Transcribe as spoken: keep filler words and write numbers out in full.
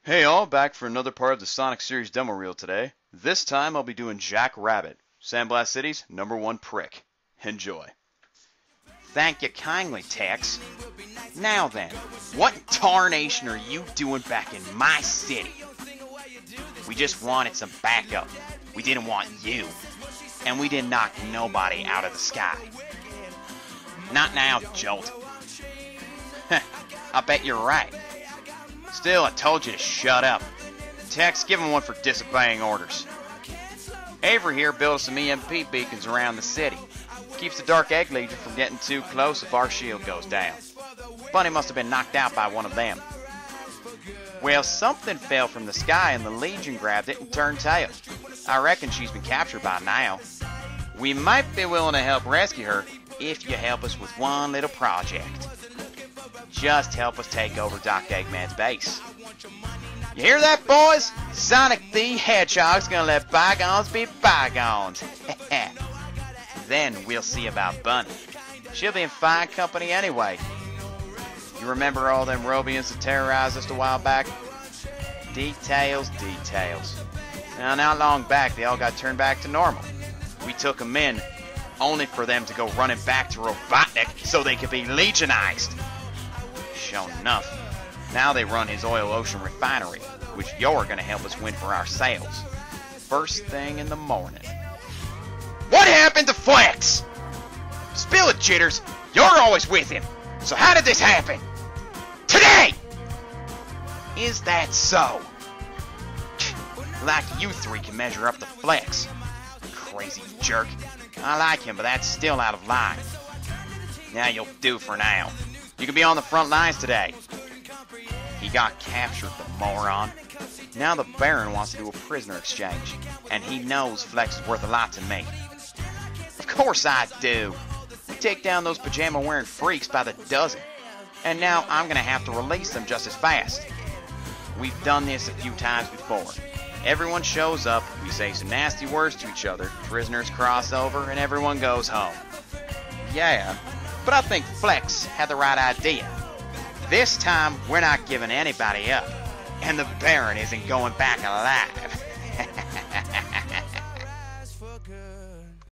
Hey all, back for another part of the Sonic series demo reel today. This time I'll be doing Jack Rabbit, Sandblast City's number one prick. Enjoy. Thank you kindly, Tex. Now then, what tarnation are you doing back in my city? We just wanted some backup. We didn't want you. And we didn't knock nobody out of the sky. Not now, Jolt. I bet you're right. Still, I told you to shut up. Tex, give him one for disobeying orders. Avery here built some E M P beacons around the city. Keeps the Dark Egg Legion from getting too close if our shield goes down. Bunny must have been knocked out by one of them. Well, something fell from the sky and the Legion grabbed it and turned tail. I reckon she's been captured by now. We might be willing to help rescue her if you help us with one little project. Just help us take over Doc Eggman's base. You hear that, boys? Sonic the Hedgehog's gonna let bygones be bygones. Then we'll see about Bunny. She'll be in fine company anyway. You remember all them Mobius that terrorized us a while back? Details, details. Now, not long back, they all got turned back to normal. We took them in, only for them to go running back to Robotnik so they could be legionized. Sure enough, now they run his Oil Ocean refinery, which you're gonna help us win for our sales. First thing in the morning. What happened to Flex? Spill it, Jitters. You're always with him. So how did this happen? Today! Is that so? Like you three can measure up to Flex. Crazy jerk. I like him, but that's still out of line. Now you'll do for now. You can be on the front lines today. He got captured, the moron. Now the Baron wants to do a prisoner exchange, and he knows Flex is worth a lot to me. Of course I do. We take down those pajama-wearing freaks by the dozen, and now I'm gonna have to release them just as fast. We've done this a few times before. Everyone shows up, we say some nasty words to each other, prisoners cross over, and everyone goes home. Yeah, but I think Flex had the right idea. This time, we're not giving anybody up, and the Baron isn't going back alive.